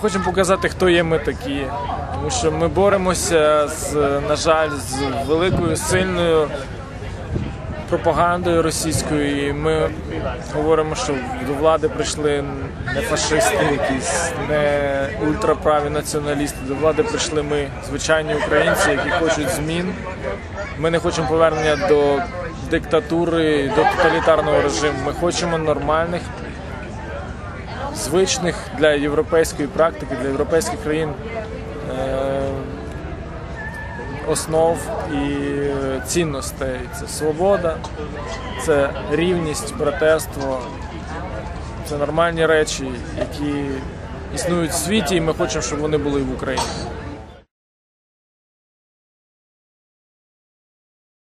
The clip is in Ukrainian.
хочемо показати, хто є ми такі. Тому що ми боремося, на жаль, з великою, сильною пропагандою російською. І ми говоримо, що до влади прийшли не фашисти якісь, не ультраправі націоналісти. До влади прийшли ми, звичайні українці, які хочуть змін. Ми не хочемо повернення до диктатури, до тоталітарного режиму. Ми хочемо нормальних, звичних для європейської практики, для європейських країн основ і цінностей. Це свобода, це рівність, братерство, це нормальні речі, які існують в світі, і ми хочемо, щоб вони були і в Україні.